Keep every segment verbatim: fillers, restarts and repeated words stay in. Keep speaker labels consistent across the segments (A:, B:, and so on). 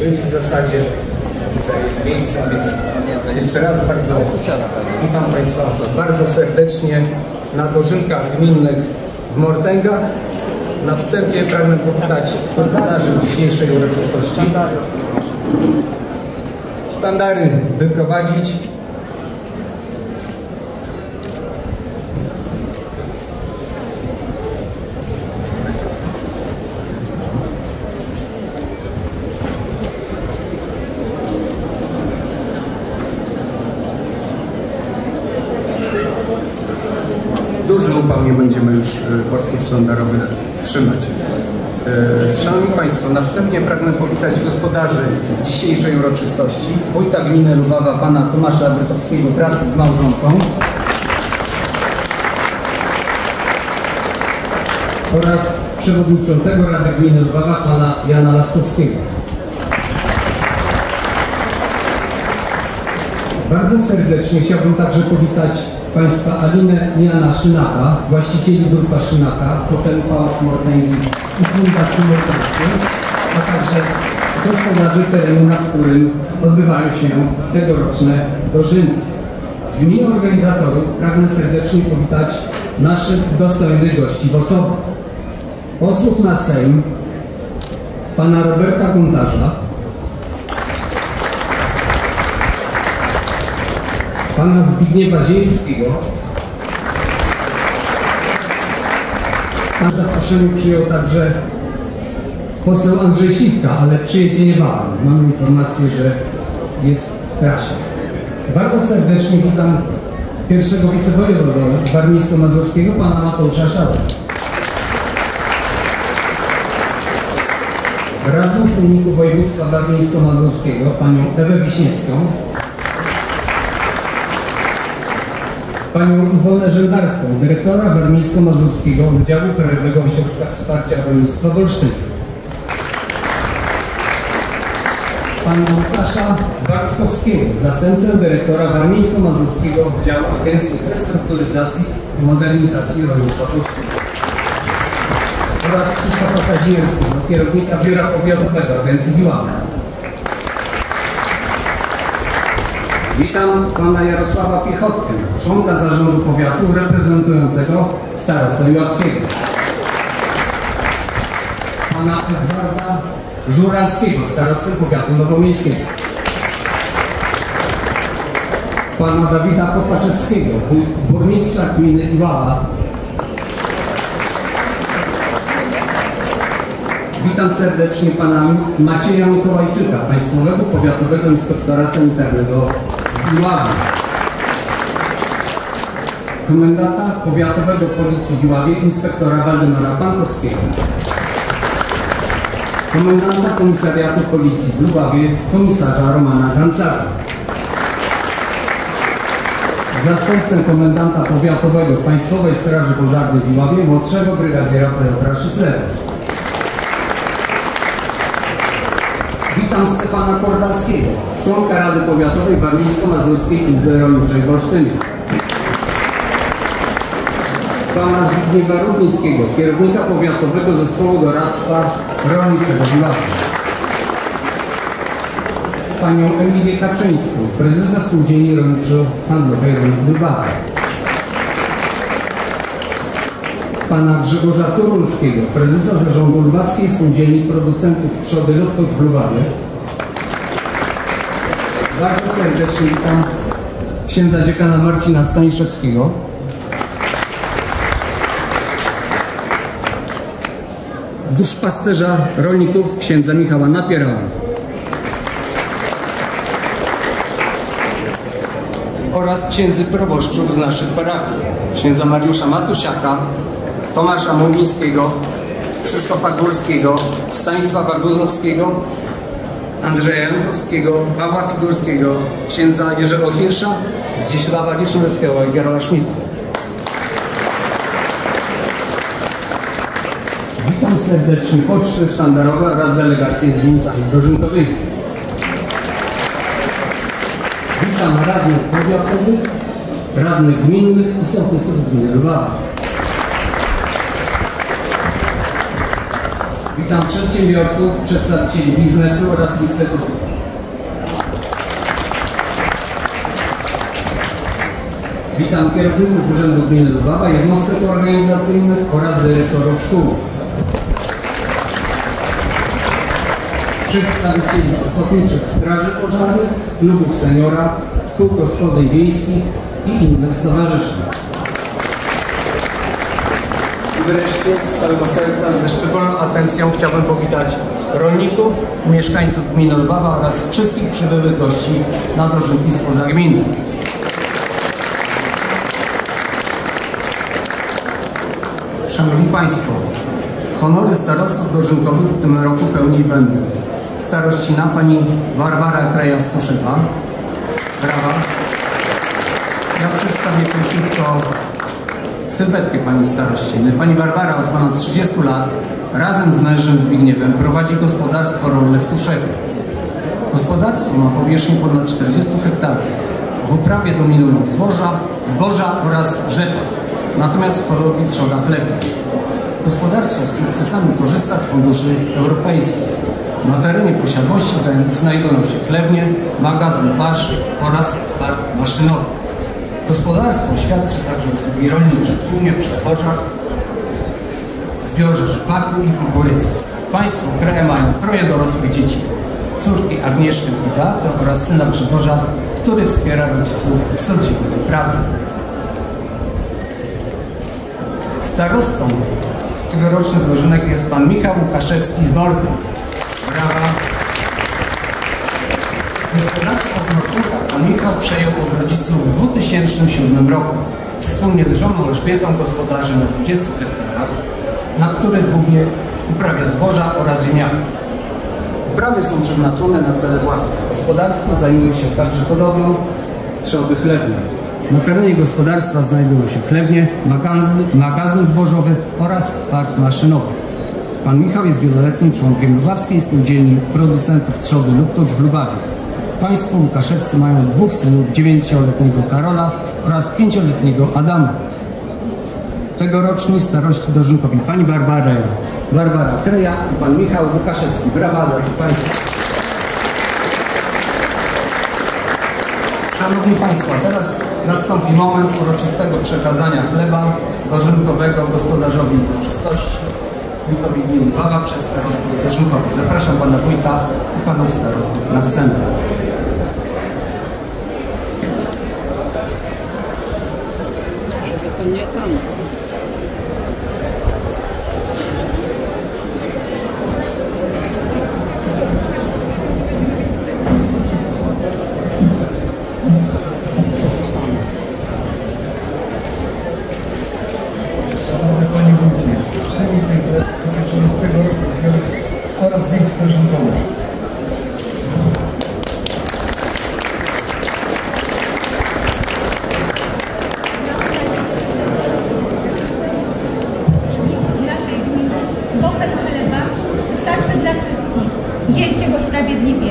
A: byli w zasadzie zajęli miejsce, więc jeszcze raz bardzo witam Państwa bardzo serdecznie na dożynkach gminnych w Mordęgach. Na wstępie pragnę powitać gospodarzy dzisiejszej uroczystości. Sztandary wyprowadzić. Duży upał nie będziemy już boczków sztandarowych trzymać. Szanowni Państwo, na wstępie pragnę powitać gospodarzy dzisiejszej uroczystości, wójta gminy Lubawa, pana Tomasza Brytowskiego wraz z małżonką oraz przewodniczącego Rady Gminy Lubawa, pana Jana Laskowskiego. Bardzo serdecznie chciałbym także powitać Państwa Alinę i Jana Szynaka, właścicieli Grupa Szynaka, hotelu Pałac Mordęgi i Fundacji Morderskiej, a także gospodarzy terenu, na którym odbywają się tegoroczne dożynki. W imieniu organizatorów pragnę serdecznie powitać naszych dostojnych gości w osobie. Posłów na Sejm, pana Roberta Gontarza, pana Zbigniewa Zielskiego. Na zaproszeniu przyjął także poseł Andrzej Siwka, ale przyjedzie niebawem. Mamy informację, że jest w trasie. Bardzo serdecznie witam pierwszego wicewojewodę warmińsko-mazurskiego, pana Mateusza Szałę. Radną Sejmiku Województwa Warmińsko-Mazurskiego, panią Ewę Wiśniewską. Panią Iwonę Żeldarską, dyrektora Warmińsko-Mazurskiego Oddziału Krajowego Ośrodka Wsparcia Rolnictwa w Olsztynie. Pana Łukasza Bartkowskiego, zastępcę dyrektora Warmińsko-Mazurskiego Oddziału Agencji Restrukturyzacji i Modernizacji Rolnictwa w Olsztynie. Oraz Krzysztofa Kazimierskiego, kierownika Biura Powiatowego Agencji Biłana. Witam pana Jarosława Piechotkę, członka zarządu powiatu reprezentującego starostę Iławskiego. Pana Edwarda Żuralskiego, starostę powiatu nowomiejskiego. Pana Dawida Kopaczewskiego, burmistrza gminy Iława. Witam serdecznie pana Macieja Mikołajczyka, państwowego powiatowego inspektora sanitarnego w Iławie. Komendanta powiatowego Policji w Iławie, inspektora Waldemara Pankowskiego. Komendanta komisariatu Policji w Lubawie, komisarza Romana Gancarza. Zastępcę komendanta powiatowego Państwowej Straży Pożarnej w Iławie, młodszego brygadiera Piotra Szyslewa. Witam Stefana Kordalskiego, członka Rady Powiatowej Warmińsko-Mazurskiej Izby Rolniczej w Olsztynie. Pana Zbigniewa Rudnickiego, kierownika Powiatowego Zespołu Doradztwa Rolniczego w Iławie. Panią Emilię Kaczyńską, prezesa Spółdzielni Rolniczo-Handlowej w Lubawie. Pana Grzegorza Turulskiego, prezesa Zarządu Lubawskiej Spółdzielni Producentów Trzody Lottow w Lubawie. Bardzo serdecznie witam księdza dziekana Marcina Staniszewskiego. Duszpasterza rolników księdza Michała Napierała. Oraz księdzy proboszczów z naszych parafii. Księdza Mariusza Matusiaka, Tomasza Młyńskiego, Krzysztofa Górskiego, Stanisława Guzowskiego, Andrzeja Jankowskiego, Pawła Figurskiego, księdza Jerzego Hirsza, Zdzisława Liszyneckiego i Karola Schmidta. Witam serdecznie poczty sztandarowe oraz delegacje z dzielnicami dożynkowymi. Witam radnych powiatowych, radnych gminnych i sołtysów gminy Lubawa. Witam przedsiębiorców, przedstawicieli biznesu oraz instytucji. Witam kierowników Urzędu Gminy Lubawa, jednostek organizacyjnych oraz dyrektorów szkół. Przedstawicieli ochotniczych straży pożarnych, klubów seniora, kół gospodyń wiejskich i innych stowarzyszeń. I wreszcie z całego serca, ze szczególną atencją chciałbym powitać rolników, mieszkańców gminy Lubawa oraz wszystkich przybyłych gości na dożynki spoza gminy. Szanowni Państwo, honory starostów dożynkowych w tym roku pełnić będą starościna pani Barbara Kraja-Stuszywa. Brawa. Ja przedstawię króciutko sylwetkę pani starościny. Pani Barbara od ponad trzydziestu lat razem z mężem Zbigniewem prowadzi gospodarstwo rolne w Tuszewie. Gospodarstwo ma powierzchnię ponad czterdziestu hektarów. W uprawie dominują zboża, zboża oraz rzepa, natomiast w hodowli trzoda chlewna. Gospodarstwo z sukcesami korzysta z funduszy europejskich. Na terenie posiadłości znajdują się chlewnie, magazyn pasz oraz park maszynowy. Gospodarstwo świadczy także usługi rolnicze, głównie przy zbożach, zbiorze rzepaku i kukurydzy. Państwo kraje mają troje dorosłych dzieci. Córki Agnieszkę i Beatę oraz syna Grzegorza, który wspiera rodziców w codziennej pracy. Starostą tegorocznych dożynek jest pan Michał Łukaszewski z Bordy. Brawa. Gospodarstwo w Nortugach pan Michał przejął od rodziców w dwa tysiące siódmym roku. Wspólnie z żoną Elżbietą gospodarzy na dwudziestu hektarach, na których głównie uprawia zboża oraz ziemniaki. Uprawy są przeznaczone na cele własne. Gospodarstwo zajmuje się także hodowlą trzody chlewnej. Na terenie gospodarstwa znajdują się chlewnie, magazyn, magazyn zbożowy oraz park maszynowy. Pan Michał jest wieloletnim członkiem Lubawskiej Spółdzielni Producentów Trzody Lubtucz w Lubawie. Państwo Łukaszewscy mają dwóch synów, dziewięcioletniego Karola oraz pięcioletniego Adama. Tegoroczni starości dożynkowi pani Barbara, Barbara Kreja i pan Michał Łukaszewski. Brawa dla Państwa. Szanowni Państwo, teraz nastąpi moment uroczystego przekazania chleba dożynkowego gospodarzowi uroczystości, wójtowi gminy Lubawa przez starostów dożynkowych. Zapraszam pana wójta i panów starostów na scenę.
B: To nie tam.
C: Szanowny Panie Wójcie, przyjmij ten chleb popieczony z tegorocznych zbiorów oraz wieńc dożynkowy.
D: Naszej gminy bochet chleba starczy dla wszystkich. Dzielcie go sprawiedliwie.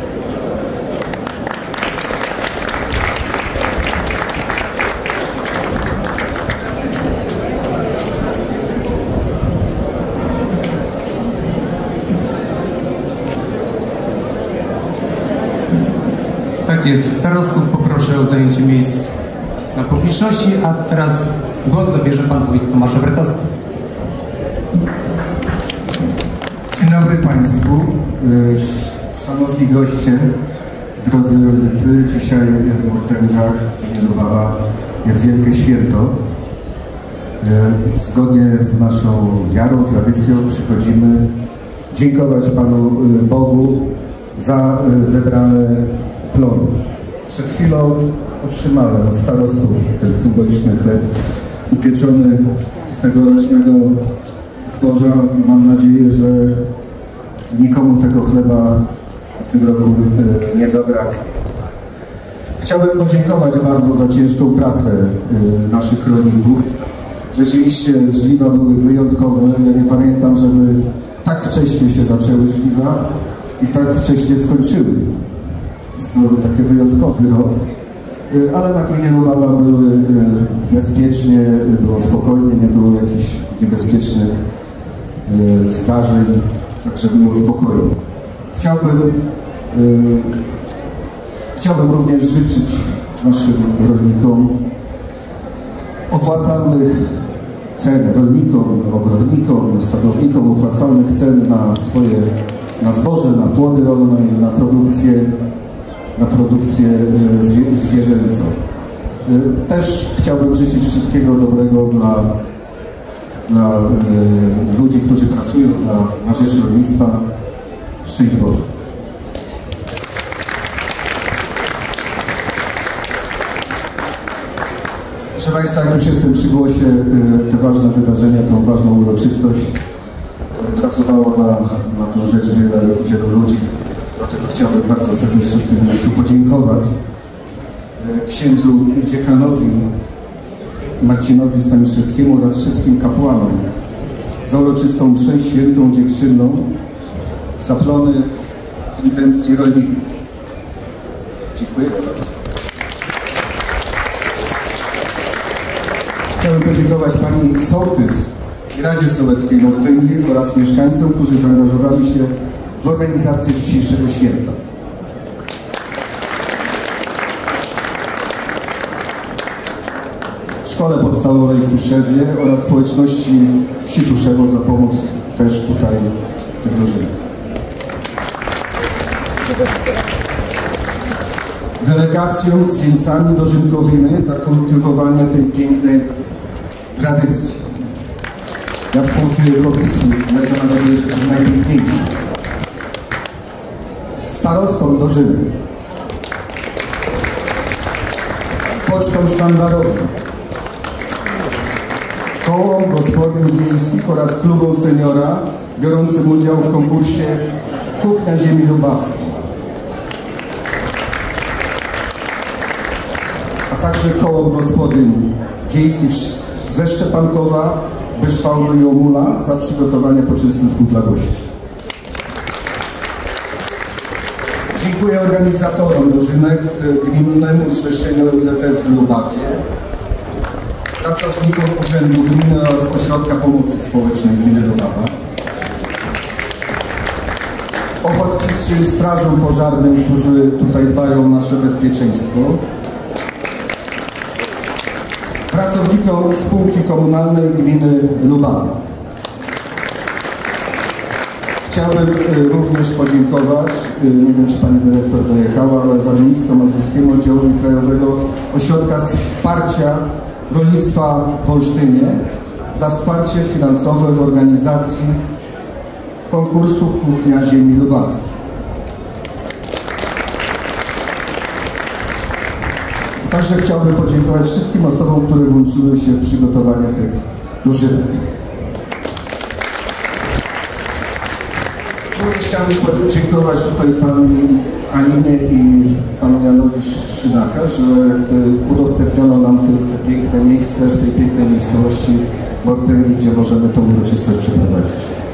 A: Tak jest, starostów poproszę o zajęcie miejsc na publiczności, a teraz głos zabierze pan wójt Tomasz Obretowski.
C: Dzień dobry Państwu, szanowni goście, drodzy rodzice. Dzisiaj w Mortęgach, gminy Lubawa, jest wielkie święto. Zgodnie z naszą wiarą, tradycją przychodzimy dziękować Panu Bogu za zebrane plony. Przed chwilą otrzymałem od starostów ten symboliczny chleb upieczony z tegorocznego zboża. Mam nadzieję, że nikomu tego chleba w tym roku nie zabraknie. Chciałbym podziękować bardzo za ciężką pracę naszych rolników. Rzeczywiście żniwa były wyjątkowe. Ja nie pamiętam, żeby tak wcześnie się zaczęły żniwa i tak wcześnie skończyły. Jest to taki wyjątkowy rok, ale na gminie Lubawa były bezpiecznie, było spokojnie, nie było jakichś niebezpiecznych e, zdarzeń, tak żeby było spokojnie. Chciałbym, e, chciałbym również życzyć naszym rolnikom opłacalnych cen, rolnikom, ogrodnikom, sadownikom opłacalnych cen na swoje, na zboże, na płody rolne i na produkcję, na produkcję zwie, zwierzęcą. Też chciałbym życzyć wszystkiego dobrego dla, dla y, ludzi, którzy pracują dla, na rzecz rolnictwa. Szczęść Boże. Proszę Państwa, jak już jestem przy głosie, te ważne wydarzenia, tą ważną uroczystość, pracowało na, na tą rzecz wiele, wielu ludzi. Dlatego chciałbym bardzo serdecznie w tym miejscu podziękować księdzu dziekanowi Marcinowi Staniszewskiemu oraz wszystkim kapłanom za uroczystą mszę świętą dziękczynną za plony w intencji rolników. Dziękuję bardzo. Chciałbym podziękować pani sołtys i Radzie Sołeckiej Mortęgi oraz mieszkańcom, którzy zaangażowali się w organizację dzisiejszego święta. Szkole Podstawowej w Tuszewie oraz społeczności wsi Tuszewo za pomoc też tutaj w tych drużynach. Delegacją z wieńcami dożynkowimy za kultywowanie tej pięknej tradycji. Ja współczuję komisji, jak to na nadzieję, że to najpiękniejszy. Starostom Dożynek, pocztom sztandarową, kołom gospodyń wiejskich oraz klubom seniora biorącym udział w konkursie Kuchnia Ziemi Lubawskiej, a także kołom gospodyń wiejskich ze Szczepankowa, Byszwałdu i Omula za przygotowanie poczęstunków dla gości. Dziękuję organizatorom dożynek, Gminnemu Zrzeszeniu L Z S w Lubawie, pracownikom Urzędu Gminy oraz Ośrodka Pomocy Społecznej Gminy Lubawa, ochotniczym strażom pożarnym, którzy tutaj dbają o nasze bezpieczeństwo, pracownikom spółki komunalnej Gminy Lubawa. Chciałbym również podziękować, nie wiem czy pani dyrektor dojechała, ale Warmińsko-Mazurskiemu Oddziałowi Krajowego Ośrodka Wsparcia Rolnictwa w Olsztynie za wsparcie finansowe w organizacji konkursu Kuchnia Ziemi Lubawskiej. Także chciałbym podziękować wszystkim osobom, które włączyły się w przygotowanie tych dożynek. Chciałbym podziękować tutaj pani Alinie i panu Janowi Szynaka, że udostępniono nam te, te piękne miejsce w tej pięknej miejscowości Mortęgi, gdzie możemy tą uroczystość przeprowadzić.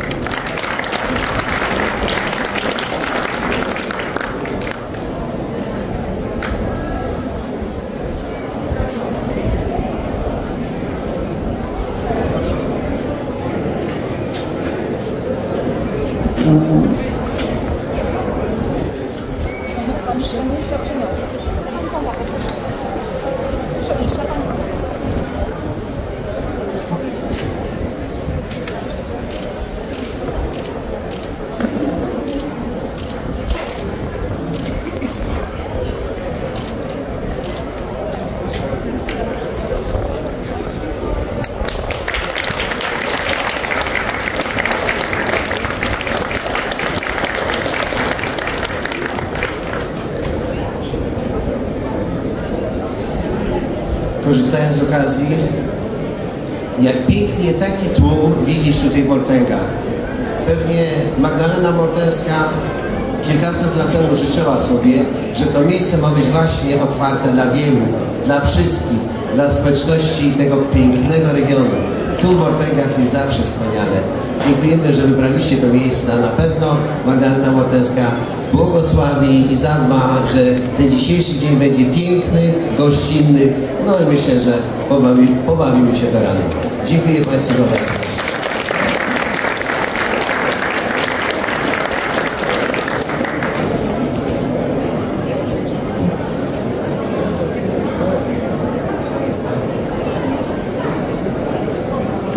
B: Korzystając z okazji, jak pięknie taki tłum widzieć tutaj w Mortęgach. Pewnie Magdalena Mortęska kilkaset lat temu życzyła sobie, że to miejsce ma być właśnie otwarte dla wielu, dla wszystkich, dla społeczności tego pięknego regionu. Tu w Mortęgach jest zawsze wspaniale. Dziękujemy, że wybraliście to miejsce. Na pewno Magdalena Mortęska błogosławi i zadba, że ten dzisiejszy dzień będzie piękny, gościnny. No i myślę, że pobawi, pobawimy się do rana. Dziękuję Państwu za obecność.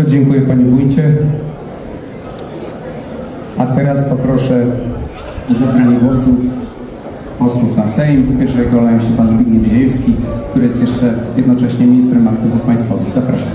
E: Bardzo dziękuję Panie Wójcie. A teraz poproszę o zabranie głosu posłów na Sejm. W pierwszej kolejności się Pan Zbigniew Ziejewski, który jest jeszcze jednocześnie ministrem aktywów państwowych. Zapraszam.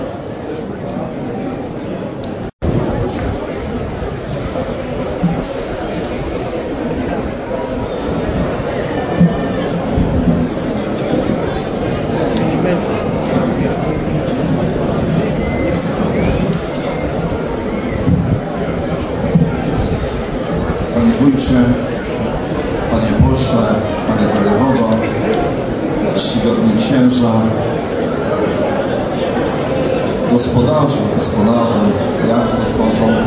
F: Panie Wójcie, Panie Pośle, Panie Wojewodo, czcigodni księża, gospodarzu, gospodarze, Janku z małżonką,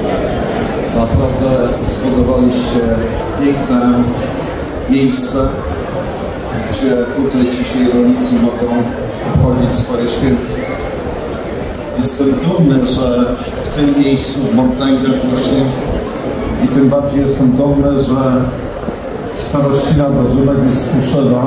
F: naprawdę zbudowaliście piękne miejsce, gdzie tutaj dzisiaj rolnicy mogą obchodzić swoje święto. Jestem dumny, że w tym miejscu, w Mortęgach właśnie, i tym bardziej jestem dumny, że starościna dożynek jest z Tuszewa,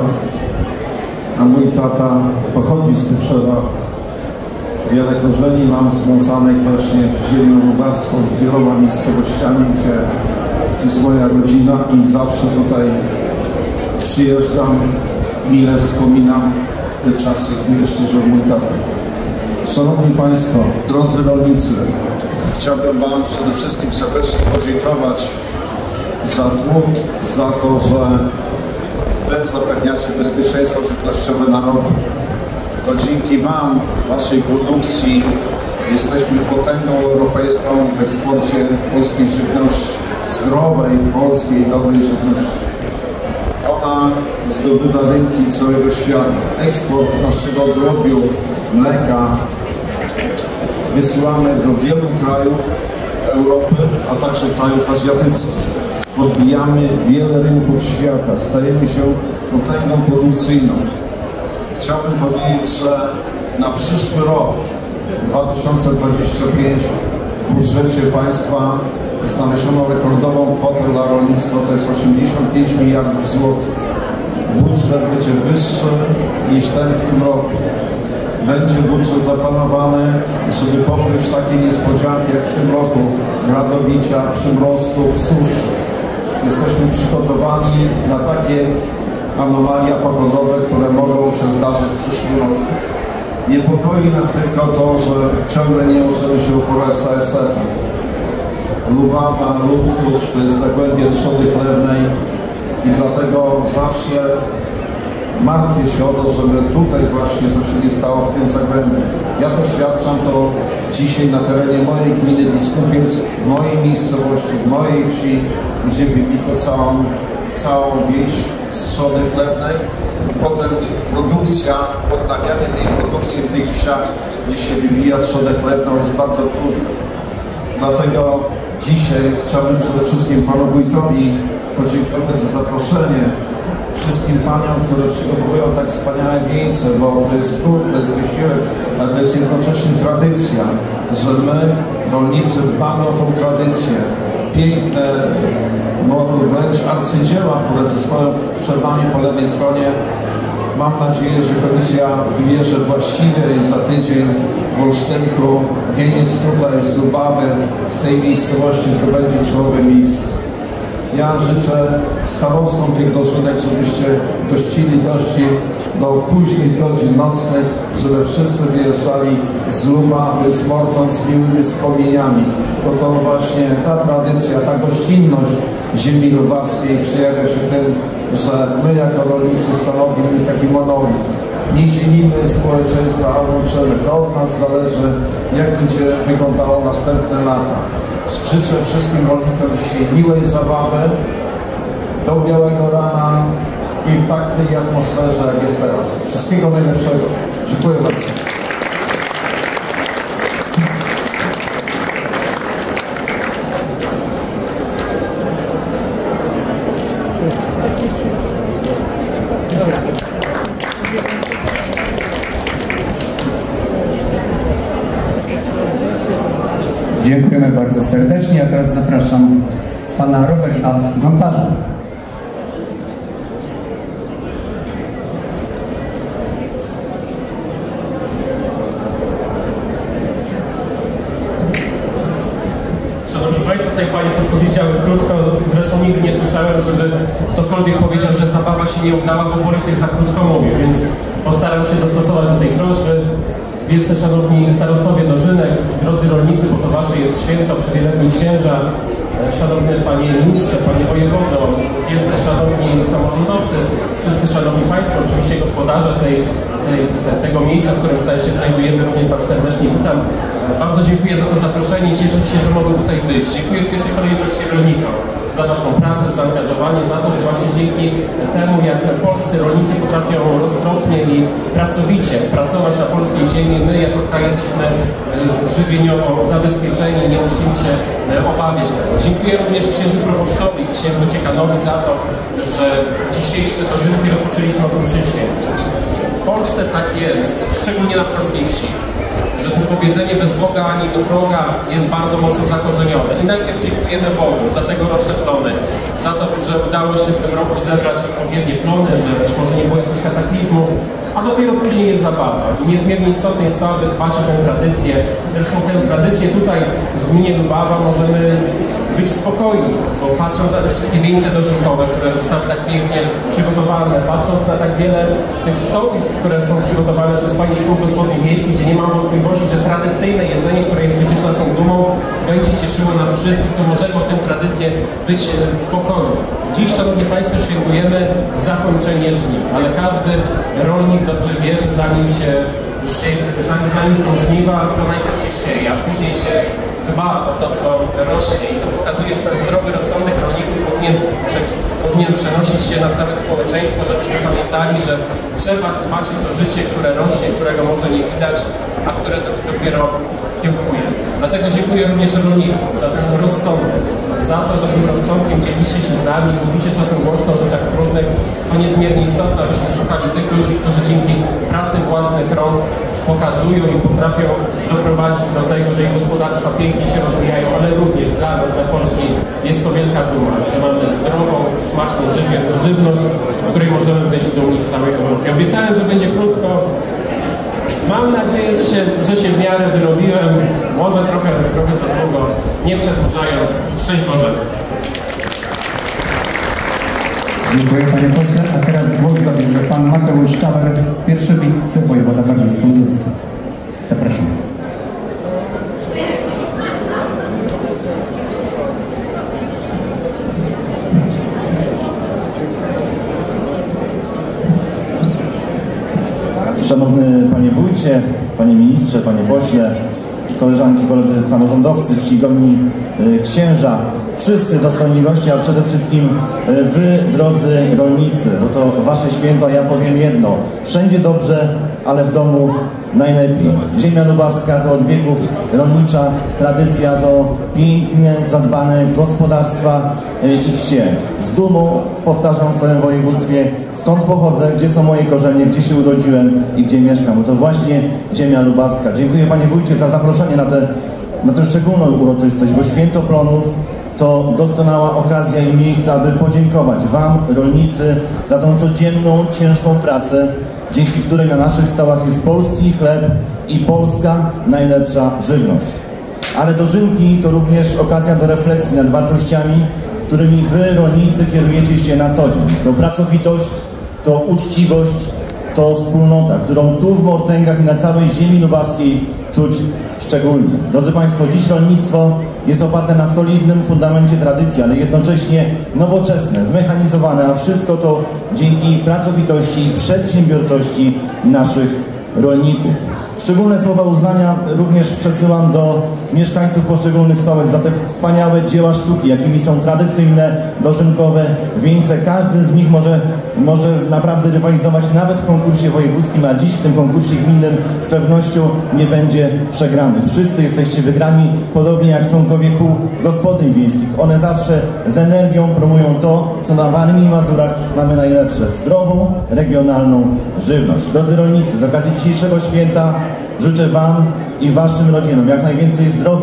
F: a mój tata pochodzi z Tuszewa. Wiele korzeni mam związanych właśnie z ziemią lubawską, z wieloma miejscowościami, gdzie jest moja rodzina i zawsze tutaj przyjeżdżam, mile wspominam te czasy, gdy jeszcze żył mój tata. Szanowni Państwo, drodzy rolnicy, chciałbym Wam przede wszystkim serdecznie podziękować za trud, za to, że Wy zapewniacie bezpieczeństwo żywnościowe narodu. To dzięki Wam, Waszej produkcji, jesteśmy potęgą europejską w eksporcie polskiej żywności, zdrowej, polskiej, dobrej żywności. Ona zdobywa rynki całego świata. Eksport naszego drobiu, mleka wysyłamy do wielu krajów Europy, a także krajów azjatyckich. Podbijamy wiele rynków świata, stajemy się potęgą produkcyjną. Chciałbym powiedzieć, że na przyszły rok, dwa tysiące dwudziesty piąty, w budżecie państwa znaleziono rekordową kwotę dla rolnictwa, to jest osiemdziesiąt pięć miliardów złotych. Budżet będzie wyższy niż ten w tym roku. Będzie budżet zaplanowany, żeby pokryć takie niespodzianki jak w tym roku, gradobicia, przymrozków, suszy. Jesteśmy przygotowani na takie anomalia pogodowe, które mogą się zdarzyć w przyszłym roku. Niepokoi nas tylko to, że ciągle nie możemy się uporać z A S F-em. Lubawa, Lubtucz to jest zagłębie trzody chlewnej i dlatego zawsze martwię się o to, żeby tutaj właśnie to się nie stało w tym zagłębiu. Ja doświadczam to dzisiaj na terenie mojej gminy Biskupiec, w mojej miejscowości, w mojej wsi, gdzie wybito całą, całą wieś z trzody chlewnej. I potem produkcja, odnawianie tej produkcji w tych wsiach, gdzie się wybija trzodę chlewną, jest bardzo trudne. Dlatego dzisiaj chciałbym przede wszystkim Panu Wójtowi podziękować za zaproszenie, wszystkim paniom, które przygotowują tak wspaniałe wieńce, bo to jest trud, to jest wysiłek, ale to jest jednocześnie tradycja, że my, rolnicy, dbamy o tą tradycję. Piękne, wręcz arcydzieła, które tu stoją przed Wami po lewej stronie. Mam nadzieję, że komisja wybierze właściwie i za tydzień w Olsztynku wieniec tutaj z Lubawy, z tej miejscowości zdobędzie czołowe miejsce. Ja życzę starostom tych dożynek, żebyście gościli gości do późnych godzin nocnych, żeby wszyscy wyjeżdżali z Lubawy, z Mortąt z miłymi wspomnieniami, bo to właśnie ta tradycja, ta gościnność ziemi lubawskiej przejawia się tym, że my jako rolnicy stanowimy taki monolit. Nie dzielimy społeczeństwa, a łączymy. To od nas zależy, jak będzie wyglądało następne lata. Życzę wszystkim rolnikom dzisiaj miłej zabawy, do białego rana i w takiej atmosferze, jak jest teraz. Wszystkiego najlepszego. Dziękuję bardzo.
E: Dziękujemy bardzo serdecznie, a teraz zapraszam pana Roberta Gontarza.
G: zresztą nigdy nie słyszałem, żeby ktokolwiek powiedział, że zabawa się nie udała, bo polityk za krótko mówi, więc postaram się dostosować do tej prośby. Wielce szanowni starostowie Dożynek, drodzy rolnicy, bo to wasze jest święto, przewielebni księża, szanowny panie ministrze, panie wojewodo, wielce szanowni samorządowcy, wszyscy szanowni państwo, oczywiście gospodarze tej, tej, te, tego miejsca, w którym tutaj się znajdujemy, również bardzo serdecznie witam. Bardzo dziękuję za to zaproszenie i cieszę się, że mogę tutaj być. Dziękuję w pierwszej kolejności rolnikom za waszą pracę, zaangażowanie, za to, że właśnie dzięki temu, jak polscy rolnicy potrafią roztropnie i pracowicie pracować na polskiej ziemi, my jako kraj jesteśmy żywieniowo zabezpieczeni, nie musimy się obawiać tego. Dziękuję również księdzu proboszczowi, księdzu Ciekanowi za to, że dzisiejsze dożynki rozpoczęliśmy o tym mszy świętej. W Polsce tak jest, szczególnie na polskiej wsi, że to powiedzenie bez Boga ani do Boga jest bardzo mocno zakorzenione. I najpierw dziękujemy Bogu za tegoroczne plony, za to, że udało się w tym roku zebrać odpowiednie plony, że być może nie było jakichś kataklizmów, a dopiero później jest zabawa. I niezmiernie istotne jest to, aby dbać o tę tradycję. Zresztą tę tradycję tutaj w gminie Lubawa możemy być spokojni, bo patrząc na te wszystkie wieńce dożynkowe, które zostały tak pięknie przygotowane, patrząc na tak wiele tych stoisk, które są przygotowane przez Pani z Kół Gospodyń Wiejskich, gdzie nie mam wątpliwości, że tradycyjne jedzenie, które jest przecież naszą dumą, będzie cieszyło nas wszystkich, to możemy o tę tradycję być spokojni. Dziś, szanowni państwo, świętujemy zakończenie żniw, ale każdy rolnik dobrze wie, że zanim się zanim, zanim są żniwa, to najpierw się sieje, a później się dba o to, co rośnie, i to pokazuje, że ten zdrowy rozsądek rolników powinien, powinien przenosić się na całe społeczeństwo, żebyśmy pamiętali, że trzeba dbać o to życie, które rośnie, którego może nie widać, a które do, dopiero kiełkuje. Dlatego dziękuję również rolnikom za ten rozsądek, za to, że tym rozsądkiem dzielicie się z nami, mówicie czasem głośno o rzeczach trudnych. To niezmiernie istotne, abyśmy słuchali tych ludzi, którzy dzięki pracy własnych rąk pokazują i potrafią doprowadzić do tego, że ich gospodarstwa pięknie się rozwijają, ale również dla nas, dla Polski, jest to wielka duma, że mamy zdrową, smaczną żywność, z której możemy być dumni w całej Europie. Obiecałem, że będzie krótko. Mam nadzieję, że się, że się w miarę wyrobiłem, może trochę, trochę za długo, nie przedłużając. Szczęść Boże.
E: Dziękuję panie pośle, a teraz głos zabierze pan Mateusz Szawer, pierwszy wicewojewoda warmińsko-mazurski. Zapraszam.
H: Szanowny panie wójcie, panie ministrze, panie pośle, koleżanki, koledzy samorządowcy, czcigodni y, księża, wszyscy dostojni goście, a przede wszystkim y, wy, drodzy rolnicy, bo to wasze święto, a ja powiem jedno, wszędzie dobrze, ale w domu najlepiej. Ziemia lubawska to od wieków rolnicza tradycja, to pięknie zadbane gospodarstwa y, i wsie. Z dumą powtarzam w całym województwie, skąd pochodzę, gdzie są moje korzenie, gdzie się urodziłem i gdzie mieszkam. Bo to właśnie ziemia lubawska. Dziękuję panie wójcie za zaproszenie na, te, na tę szczególną uroczystość, bo Święto Plonów to doskonała okazja i miejsce, aby podziękować wam, rolnicy, za tą codzienną, ciężką pracę, dzięki której na naszych stołach jest polski chleb i polska najlepsza żywność. Ale dożynki to również okazja do refleksji nad wartościami, którymi wy, rolnicy, kierujecie się na co dzień. To pracowitość, to uczciwość, to wspólnota, którą tu w Mortęgach i na całej ziemi lubawskiej czuć szczególnie. Drodzy państwo, dziś rolnictwo jest oparte na solidnym fundamencie tradycji, ale jednocześnie nowoczesne, zmechanizowane, a wszystko to dzięki pracowitości i przedsiębiorczości naszych rolników. Szczególne słowa uznania również przesyłam do mieszkańców poszczególnych sołectw za te wspaniałe dzieła sztuki, jakimi są tradycyjne, dożynkowe wieńce. Każdy z nich może, może naprawdę rywalizować nawet w konkursie wojewódzkim, a dziś w tym konkursie gminnym z pewnością nie będzie przegrany. Wszyscy jesteście wygrani, podobnie jak członkowie kół gospodyń wiejskich. One zawsze z energią promują to, co na Warmii i Mazurach mamy najlepsze. Zdrową, regionalną żywność. Drodzy rolnicy, z okazji dzisiejszego święta życzę wam i waszym rodzinom jak najwięcej zdrowia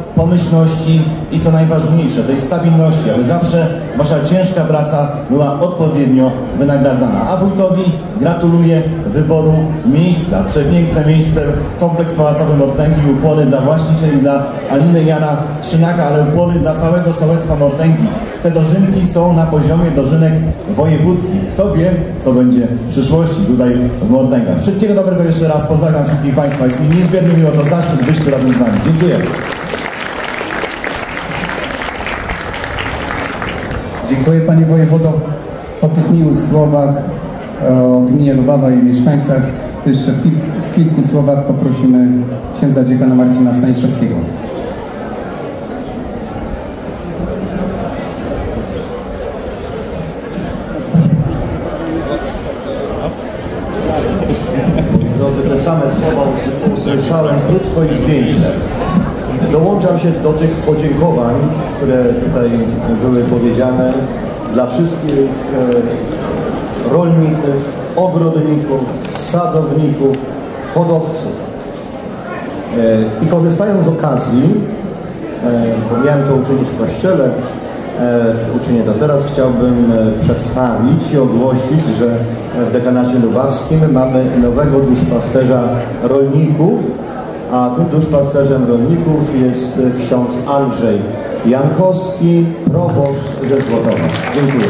H: pomyślności i co najważniejsze, tej stabilności, aby zawsze wasza ciężka praca była odpowiednio wynagradzana. A wójtowi gratuluję wyboru miejsca. Przepiękne miejsce, kompleks pałacowy Mortęgi, ukłony dla właścicieli, dla Aliny i Jana Szynaka, ale ukłony dla całego sołectwa Mortęgi. Te dożynki są na poziomie dożynek wojewódzkich. Kto wie, co będzie w przyszłości tutaj w Mortęgach. Wszystkiego dobrego jeszcze raz, pozdrawiam wszystkich Państwa. Jest mi niezmiernie miło, to zaszczyt być tu razem z Wami. Dziękuję.
E: Dziękuję Panie Wojewodo po tych miłych słowach o gminie Lubawa i mieszkańcach. To jeszcze w, kil w kilku słowach poprosimy księdza dziekana Marcina Staniszewskiego.
I: Drodzy, te same słowa usłyszałem krótko i zwięźle. Dołączam się do tych podziękowań, które tutaj były powiedziane dla wszystkich rolników, ogrodników, sadowników, hodowców. I korzystając z okazji, bo miałem to uczynić w kościele, uczynię to teraz, chciałbym przedstawić i ogłosić, że w dekanacie lubawskim mamy nowego duszpasterza rolników, a tym duszpasterzem rolników jest ksiądz Andrzej Jankowski, proboszcz ze Złotowa. Dziękuję.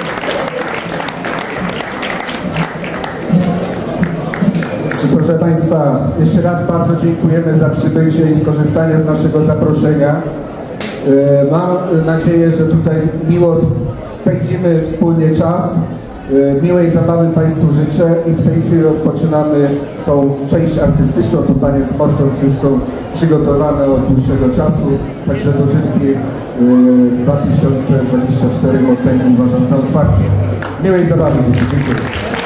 C: Proszę Państwa, jeszcze raz bardzo dziękujemy za przybycie i skorzystanie z naszego zaproszenia. Mam nadzieję, że tutaj miło spędzimy wspólnie czas. Miłej zabawy Państwu życzę i w tej chwili rozpoczynamy tą część artystyczną. Tu Panie z Mortą, które są przygotowane od dłuższego czasu. Także dożynki dwa tysiące dwudziesty czwarty Mortęgi uważam za otwarte. Miłej zabawy życzę. Dziękuję.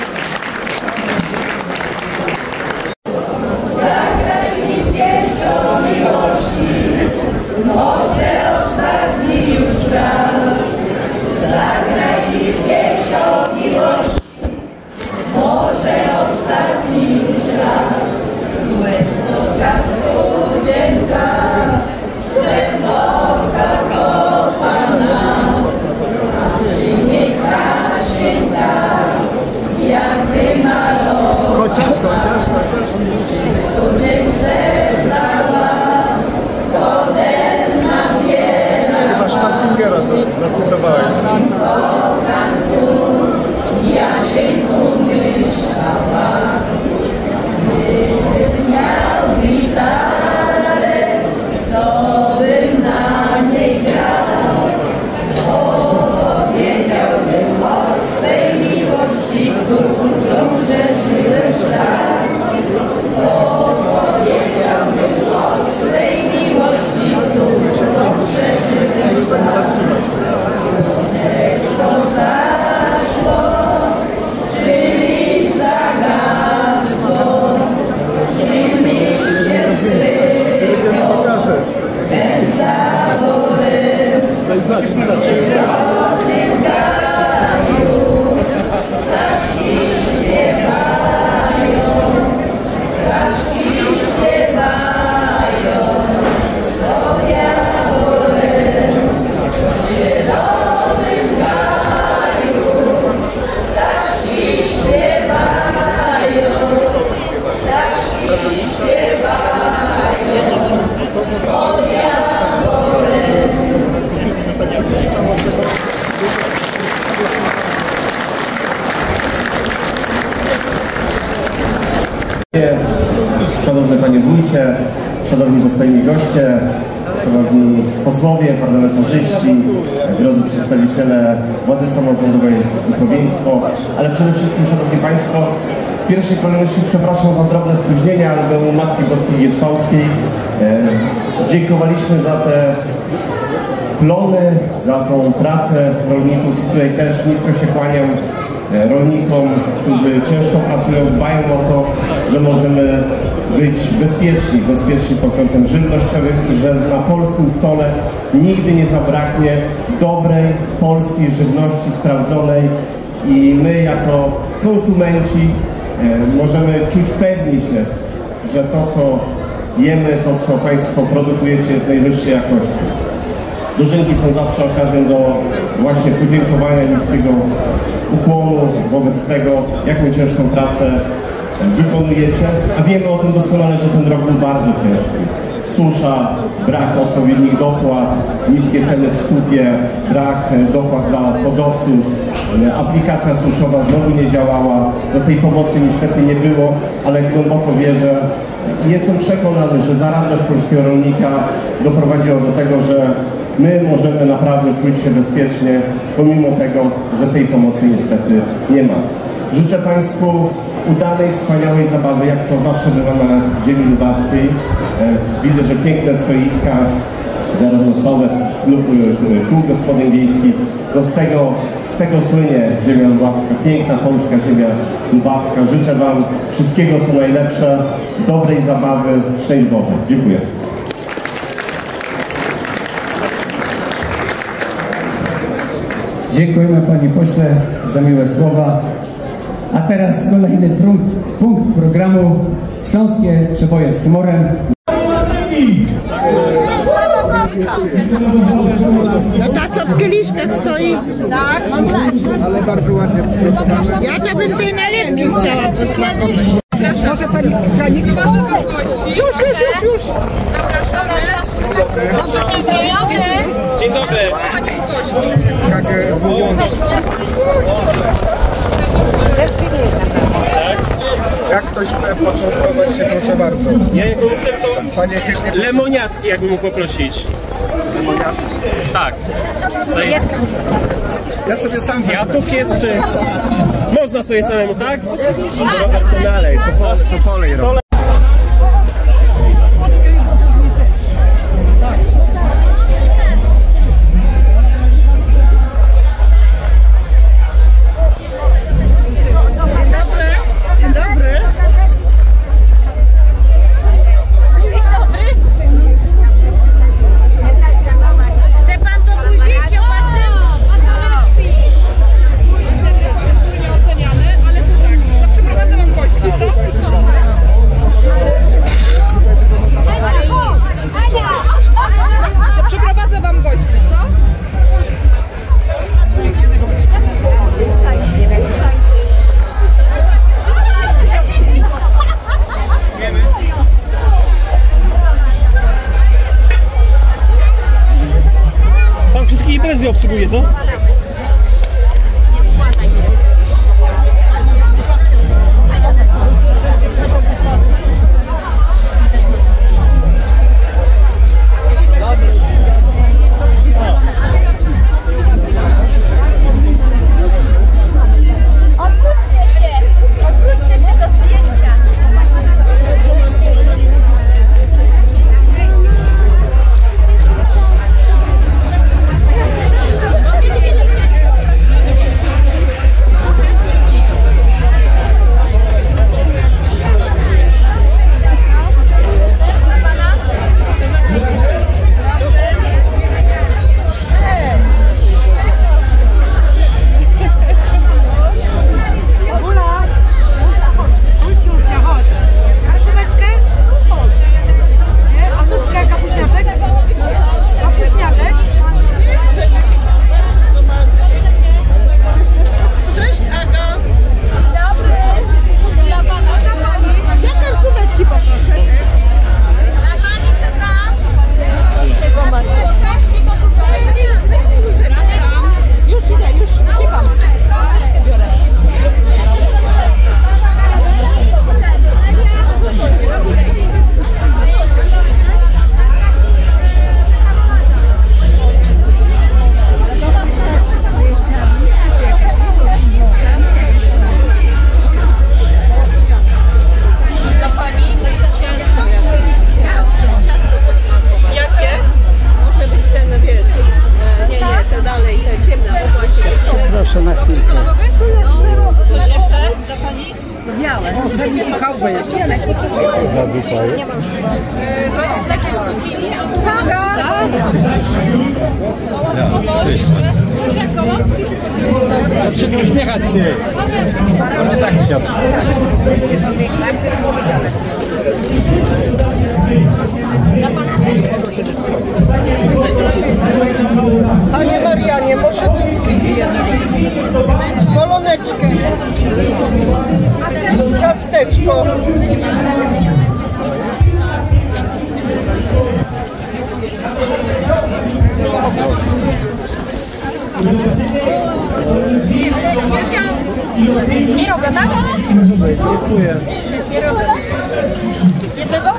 H: Szanowny Panie Wójcie, Szanowni dostojni goście, Szanowni posłowie, parlamentarzyści, drodzy przedstawiciele władzy samorządowej i powieństwo, ale przede wszystkim, Szanowni Państwo, w pierwszej kolejności przepraszam za drobne spóźnienia, ale byłem u Matki Boskiej Gieczwałckiej. Dziękowaliśmy za te plony, za tą pracę rolników. Tutaj też nisko się kłaniam rolnikom, którzy ciężko pracują, dbają o to, że możemy być bezpieczni, bezpieczni pod kątem żywnościowym i że na polskim stole nigdy nie zabraknie dobrej polskiej żywności sprawdzonej i my jako konsumenci możemy czuć pewni się, że to, co
J: jemy to, co Państwo produkujecie z najwyższej jakości. Dożynki są zawsze okazją do właśnie podziękowania, niskiego ukłonu wobec tego, jaką ciężką pracę wykonujecie, a wiemy o tym doskonale, że ten rok był bardzo ciężki. Susza, brak odpowiednich dopłat, niskie ceny w skupie, brak dopłat dla hodowców, aplikacja suszowa znowu nie działała, do tej pomocy niestety nie było, ale głęboko wierzę i jestem przekonany, że zaradność polskiego rolnika doprowadziła do tego, że my możemy naprawdę czuć się bezpiecznie, pomimo tego, że tej pomocy niestety nie ma. Życzę Państwu udanej, wspaniałej zabawy, jak to zawsze bywa na ziemi lubawskiej. Widzę, że piękne stoiska, zarówno Sołec, klub, kół gospodyń wiejskich. No z tego, z tego słynie ziemia lubawska, piękna polska ziemia lubawska. Życzę Wam wszystkiego, co najlepsze, dobrej zabawy, szczęść Boże. Dziękuję.
E: Dziękujemy Panie Pośle za miłe słowa. A teraz kolejny punkt, punkt programu Śląskie Przeboje z humorem.
K: No ta co w kieliszkach stoi, tak? Ale bardzo ładnie przygotowane. Ja to bym tej nalewki chciała posmakować. Może pani Kranik? Już, już, już, już. Zapraszamy. Dzień dobry.
G: Dzień dobry.
K: Chcesz czy nie?
L: Jak ktoś chce poczęstować się, proszę bardzo.
G: Ja jako tylko
L: Panie pięknie...
G: lemoniatki, jakbym mógł poprosić.
L: Lemoniatki?
G: Tak. To jest...
L: Ja sobie sam...
G: Kwiatów jest, czy... Można sobie samemu, tak?
L: Oczywiście. To dalej, to, po, to polej robię.
G: Obsługuje, co?
M: Odwróćcie się! Odwróćcie się do zdjęcia!
N: Proszę nie uśmiechać się. Może tak się.
K: Panie Marianie, muszę zamówić goloneczkę, ciasteczko.
M: Pieroga, tak?
L: Dziękuję.
M: Jednego?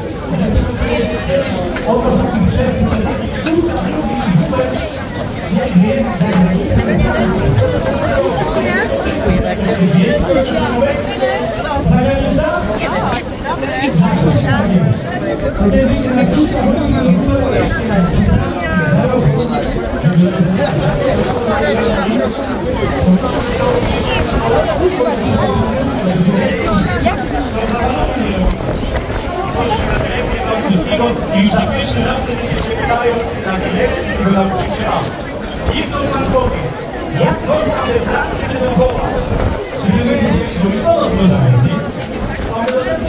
O: I za pierwszy raz będziecie się pytają na lekcji do nauczyciela. Niech to pan powie, jak można we Francji wydechować, żeby wy wiedzieć, że my to rozwiązamy, nie? A my to jest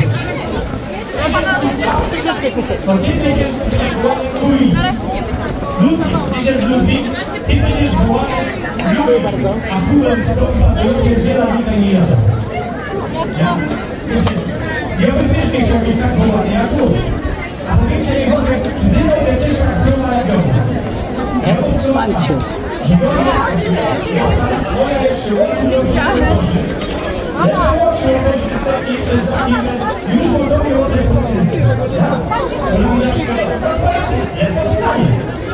O: to ty będziesz wołany Louis. Ludwik, ty jest Ludwik, ty będziesz wołany Ludwik, a Hugo wystąpi, a to pierdziela nigdy nie jada. Ja? Ja bym też nie chciał być tak wołany jak Louis. A powiedzcie mi, czy wy może też tak była jak Jowa? Ja bym chciał, że Jowa moja jeszcze łączy do mnie ja łączę chodzi taki przez chwilę, już podobnie chodzę po pensji. Ale mi na przykład, jak powstanie?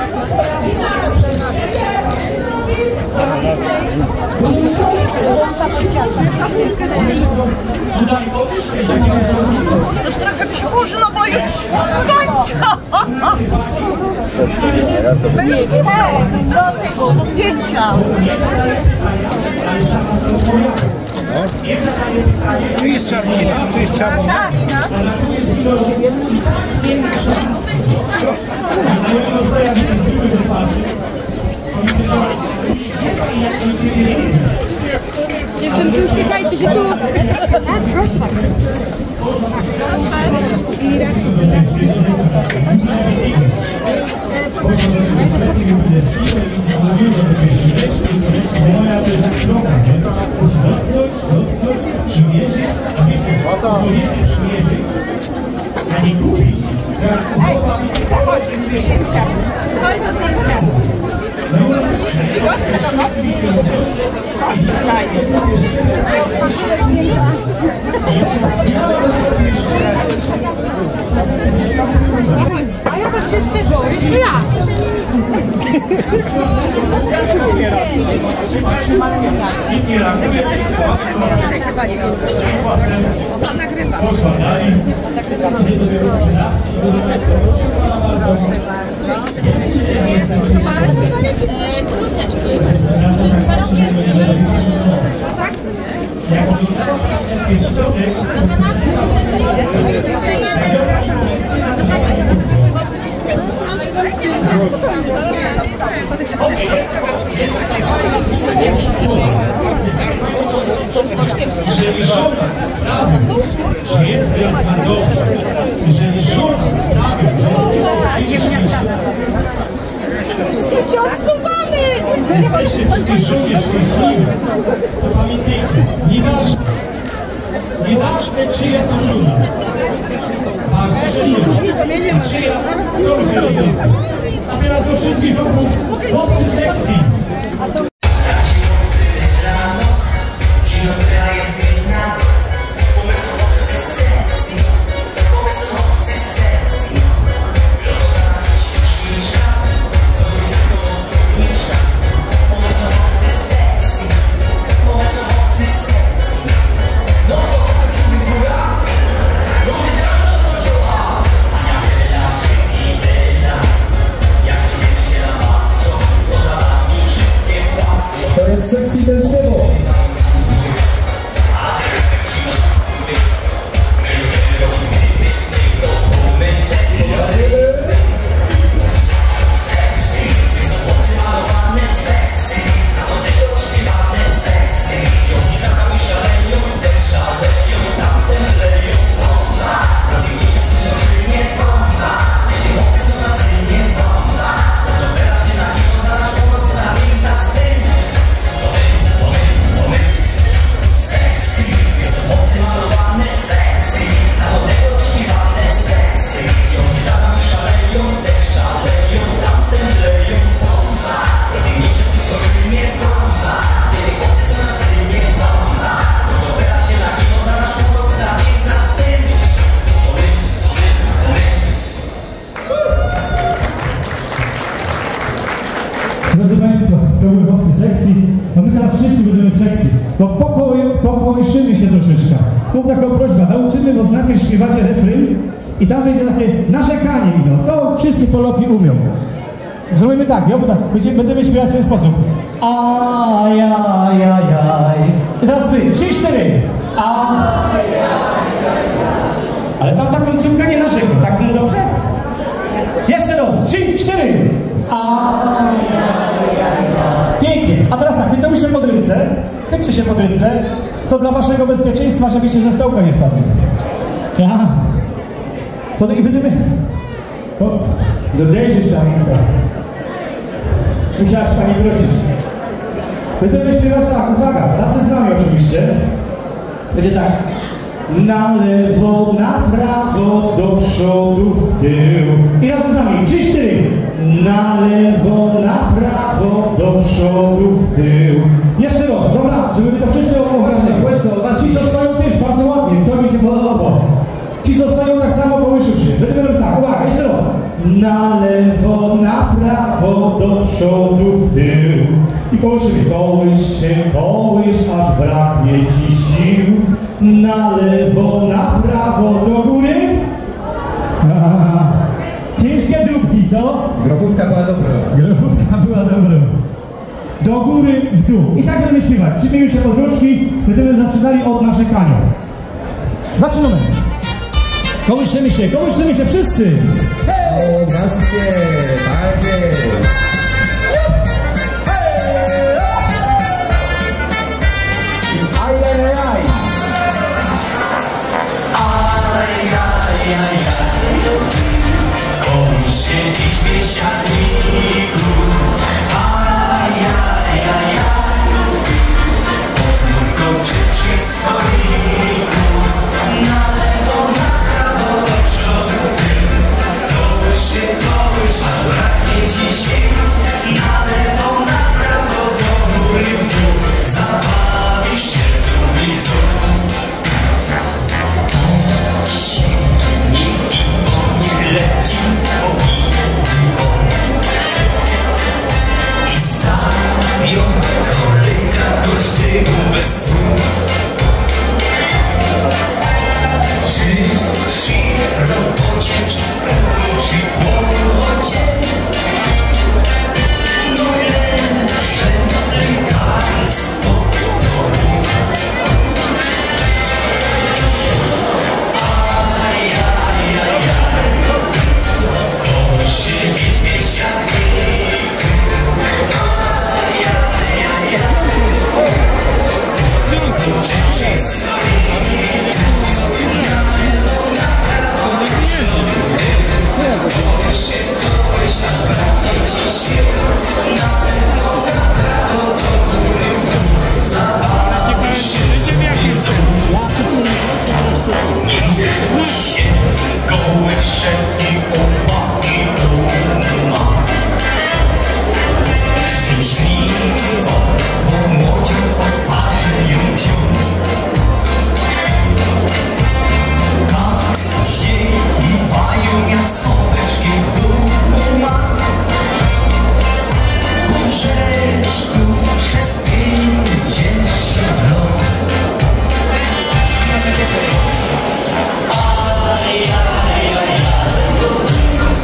O: Tutaj
K: Już trochę przychórzno, bo już kończę. Do tego, do zdjęcia.
L: Tu jest czarnina, tu jest czarnina.
K: Dziewczynki, uśmiechajcie się tu.
O: a nie kupić.
K: A ja tak się z tego, jeszcze ja. On nagrywa.
O: Jeżeli żona sprawi, że jest bezwartością, jeżeli żona sprawi, że jest
K: My się odsuwamy!
O: jesteście przy tej żonie szczęśliwi, to pamiętajcie, nieważne, nieważne czyja to żona, ważne, że żona, a czyja to żona. A teraz do wszystkich wokół chłopcy sekcji. to pokoły, pokołyszymy się troszeczkę. Mam taką prośbę, nauczymy was najpierw śpiewać refryn i tam będzie takie narzekanie, no to wszyscy Polacy umią. Zrobimy tak, ja tak, będzie, będziemy śpiewać w ten sposób. Ajajajaj. I teraz wy, trzy, cztery. Ale tam ta końcówka nie naszego, tak no dobrze? Jeszcze raz, trzy, cztery. Pięknie. A teraz tak, chwytamy się pod ręce, chwyćcie się pod ręce, to dla waszego bezpieczeństwa, żebyście ze stołka nie spadli. Ja. I będziemy... Dodejrzysz tam. Musiałaś pani prosić. Będziemy śpiewać tak, uwaga, razem z nami oczywiście. Będzie tak. Na lewo, na prawo, do przodu, w tył. I razem z nami, trzy, cztery. Na lewo, na prawo, do przodu, w tył. Jeszcze raz, dobra, żeby to wszyscy ogarnęli. Ci co stoją też bardzo ładnie, to mi się podoba. Ci zostają tak samo, połyszą się. Będziemy robić tak, uwaga, jeszcze raz. Na lewo, na prawo, do przodu, w tył. I kołyszymy. Kołysz się, kołysz, aż braknie ci sił. Na lewo, na prawo, do góry. Aha. Ciężkie dróbki, co?
A: Grochówka była dobra.
O: Grochówka była dobra. Do góry, w dół. I tak będziemy śpiewać. Trzymajmy się pod rączki, będziemy zaczynali od narzekania. Zaczynamy. Kołyszymy się, kołyszymy się wszyscy!
A: Hej! Gaskie! Panie! Ajajaj!
P: Ajajaj! Komuś siedzi w biesiadniku. Ajajaj! Pod murką czy przy stoliku. Na lewo, na prawo, do przodu, w tył. Kołysz się, kołysz, aż braknie ci sił. Na lewo, na prawo, do góry, w dół. Zabawisz się z umysłu. Sięgnij i po nim leci, pobiło. I stawią kolejka każdemu bez słów. Czy przy robocie, czy w ręku, czy kłopocie, najlepsze lekarstwo to ruch. Ajajajaj, komuś siedzi w biesiadniku. Ajajajaj, czy przy stoliku. Kołysze i uwagi duma. Szczęśliwo, bo młodzią odparzy ją wziął. Ziemi mają jak skobeczki duma. Po rzeczku przez pięćdziesiąt lat. Ajajajaj,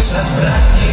P: mieszać brak nie